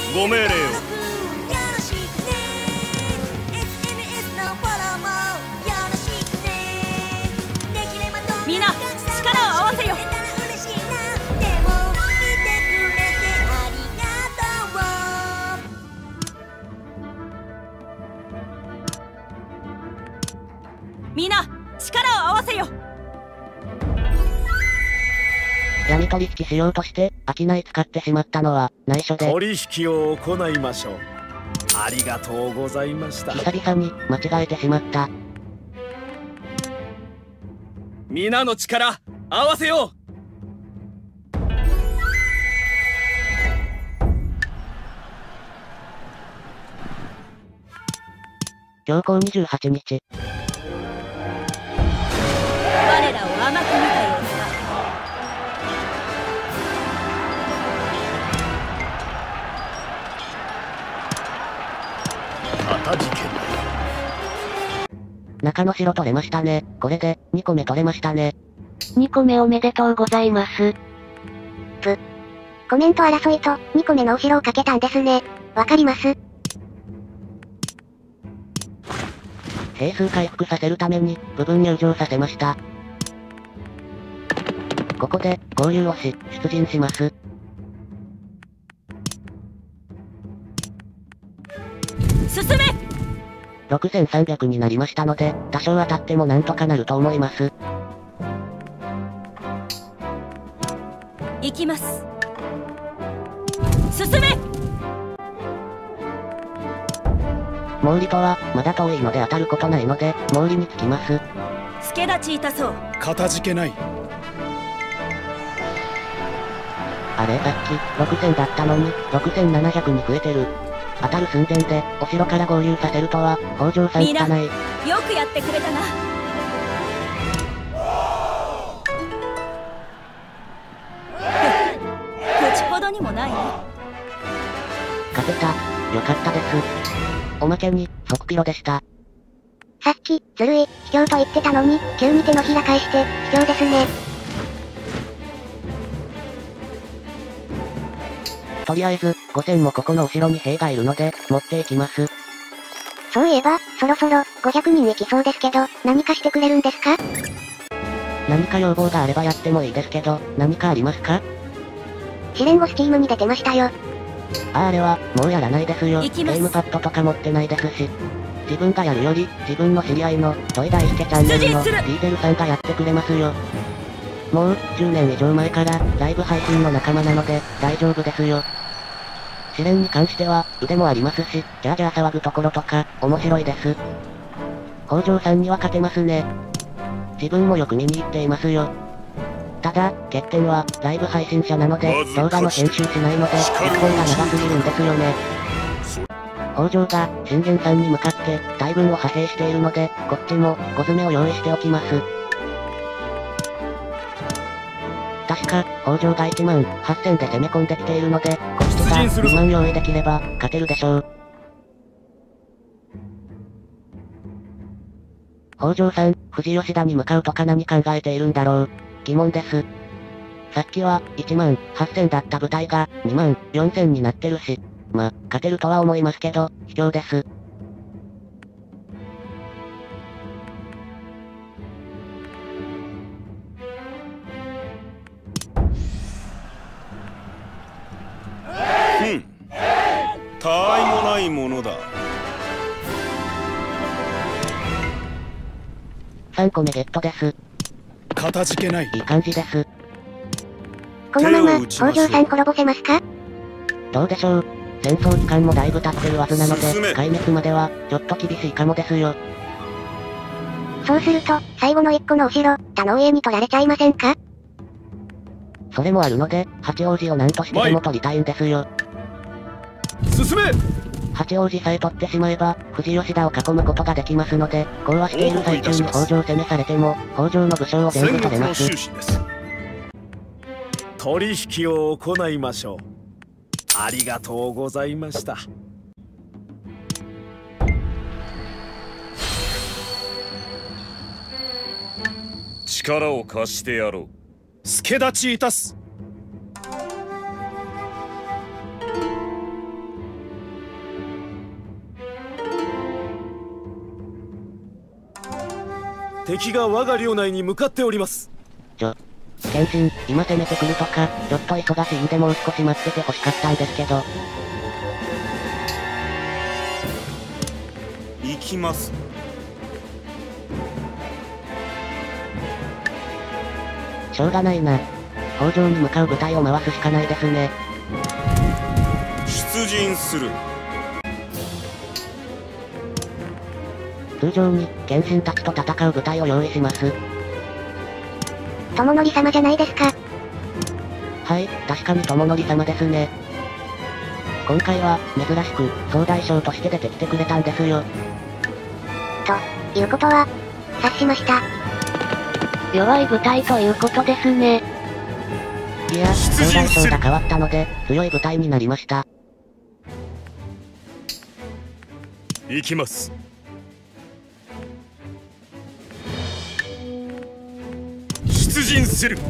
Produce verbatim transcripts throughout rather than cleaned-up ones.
ご命令を。 みんな力を合わせよ。みんな力を合わせよ。 闇取引しようとして商い使ってしまったのは内緒で。 取引を行いましょう。ありがとうございました。 久々に間違えてしまった。 皆の力合わせよう。 強行にじゅうはちにち。 我らを甘く見たようさ。 かたじけない。 中の城取れましたね。これでにこめ取れましたね。 にこめおめでとうございます。 ぷ。コメント争いとにこめのお城をかけたんですね。わかります。 兵数回復させるために部分入場させました。ここで合流をし出陣します。 進め。 ろくせんさんびゃくになりましたので多少当たってもなんとかなると思います。 行きます。進め。 毛利とはまだ遠いので当たることないので毛利につきます。 助立ちいたそう。 かたじけない。 あれさっきろくせんだったのにろくせんななひゃくに増えてる。当たる寸前でお城から合流させるとは北条さん汚い。 みんなよくやってくれたな。口ほどにもないね。 勝てた。よかったです。おまけに即ピロでした。 さっきずるい卑怯と言ってたのに急に手のひら返して卑怯ですね。 とりあえずごせんもここの後ろに兵がいるので持っていきます。 そういえばそろそろごひゃくにん行きそうですけど何かしてくれるんですか？ 何か要望があればやってもいいですけど何かありますか？ 試練後スチームに出てましたよ。 あーあれはもうやらないですよ。ゲ行きますームパッドとか持ってないですし。自分がやるより自分の知り合いのトイ大輔チャンネルのディーゼルさんがやってくれますよ。もうじゅうねん以上前からライブ配信の仲間なので大丈夫ですよ。試練に関しては腕もありますし、ジャージャー騒ぐところとか面白いです。北条さんには勝てますね。自分もよく見に行っていますよ。ただ、欠点はライブ配信者なので動画の編集しないので一本が長すぎるんですよね。北条が信玄さんに向かって大軍を派兵しているのでこっちも小詰めを用意しておきます。確か、北条がいちまんはっせんで攻め込んできているので、こっちがにまん用意できれば勝てるでしょう。北条さん、富士吉田に向かうとか何考えているんだろう。疑問です。さっきはいちまんはっせんだった部隊がにまんよんせんになってるし、ま、勝てるとは思いますけど、卑怯です。 うん。たわいもないものだ。 さんこめゲットです。 かたじけない。 いい感じです。 このまま北条さん滅ぼせますか？ どうでしょう。戦争期間もだいぶ経ってるはずなので、壊滅まではちょっと厳しいかもですよ。 そうすると最後のいっこのお城、他の家に取られちゃいませんか？ それもあるので、八王子を何としてでも取りたいんですよ。 進め。 八王子さえ取ってしまえば、富士吉田を囲むことができますので、講和している最中に北条攻めされても、北条の武将を全部取れます。 取引を行いましょう。ありがとうございました。 力を貸してやろう。 助立ちいたす。 敵が我が領内に向かっております。 ちょ、謙信、今攻めてくるとか、ちょっと忙しいんでもう少し待ってて欲しかったんですけど。 行きます。 しょうがないな。北条に向かう部隊を回すしかないですね。 出陣する。 通常に、謙信たちと戦う部隊を用意します。 友則様じゃないですか。 はい、確かに友則様ですね。今回は、珍しく、総大将として出てきてくれたんですよ。 ということは、察しました。 弱い部隊ということですね。 いや、総大将が変わったので、強い部隊になりました。 行きます。出陣する。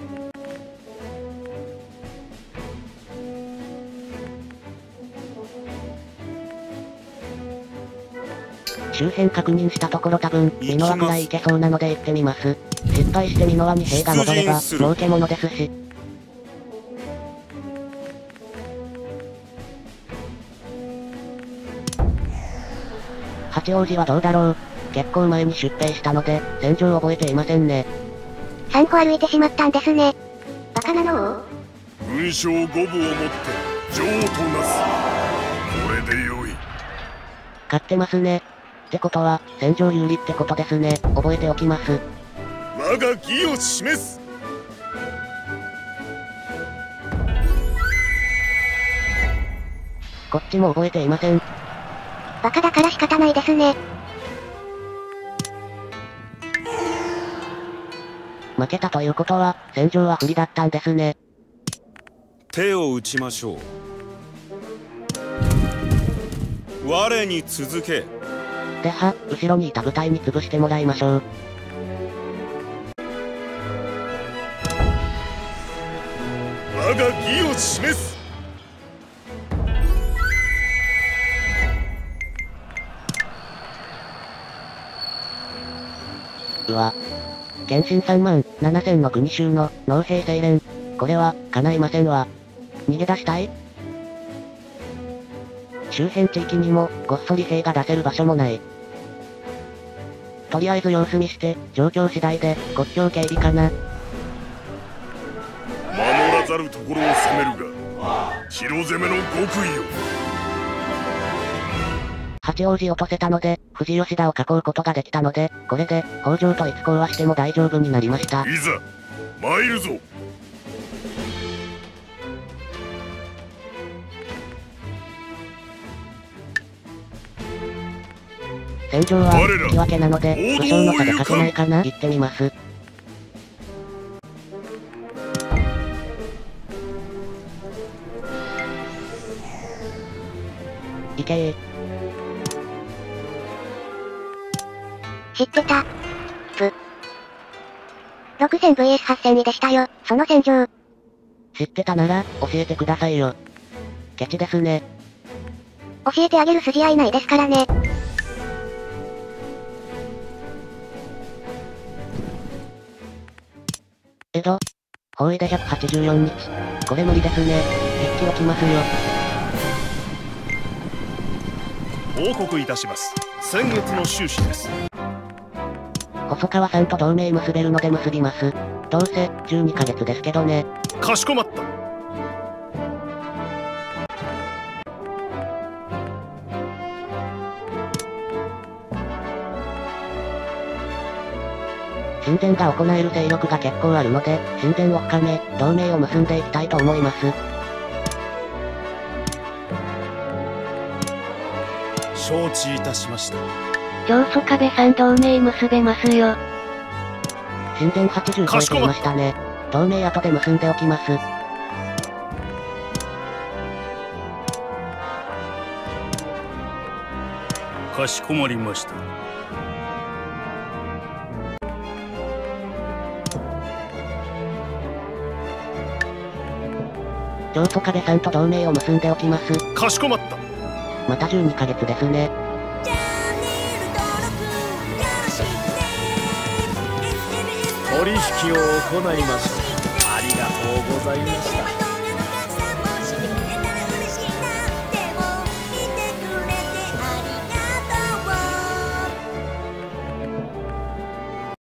周辺確認したところ多分、美濃輪くらい行けそうなので行ってみます。失敗して美濃輪に兵が戻れば、儲けものですし。八王子はどうだろう。結構前に出兵したので、戦場を覚えていませんね。 さんこ歩いてしまったんですね。バカなの。 軍将五部をもって、女王となす。これでよい。 勝ってますね。ってことは、戦場有利ってことですね。覚えておきます。 我が義を示す。 こっちも覚えていません。 バカだから仕方ないですね。 負けたということは、戦場は不利だったんですね。 手を打ちましょう。我に続け。 では、後ろにいた部隊に潰してもらいましょう。 我が義を示す。 うわ。謙信さんまんななせんの国衆の農兵精錬。これは、叶いませんわ。逃げ出したい？周辺地域にも、ごっそり兵が出せる場所もない。とりあえず様子見して、状況次第で、国境警備かな。 守らざるところを攻めるが、広攻めの極意を。 八王子落とせたので、富士吉田を囲うことができたので、これで、北条と一行はしても大丈夫になりました。 いざ、参るぞ。 戦場は、引き分けなので、武将の差で勝てないかな？行ってみます。いけー。 知ってた。ぷ。ろくせんブイエスはっせんにでしたよ、その戦場。 知ってたなら、教えてくださいよ。ケチですね。 教えてあげる筋合いないですからね。 江戸。包囲でひゃくはちじゅうよっか。これ無理ですね。一気置きますよ。 報告いたします。先月の収支です。 細川さんと同盟結べるので結びます。どうせ、じゅうにかげつですけどね。 かしこまった。 親善が行える勢力が結構あるので、親善を深め、同盟を結んでいきたいと思います。 承知いたしました。 長宗我部さん同盟結べますよ。 親善はちじゅう超えていましたね。同盟後で結んでおきます。 かしこまりました。 長宗我部さんと同盟を結んでおきます。 かしこまった。 またじゅうにかげつですね。 取引を行いましょう。ありがとうございました。